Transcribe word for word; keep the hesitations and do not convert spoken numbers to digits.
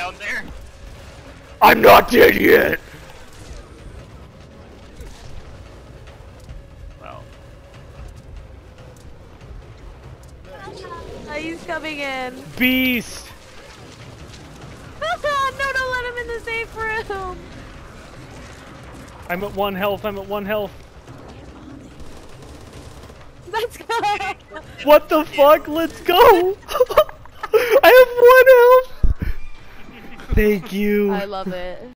down there. I'm not dead yet. Well. Oh, he's coming in. Beast. No, don't let him in the safe room. I'm at one health. I'm at one health. Let's go. What the fuck? Let's go. I have one health. Thank you. I love it.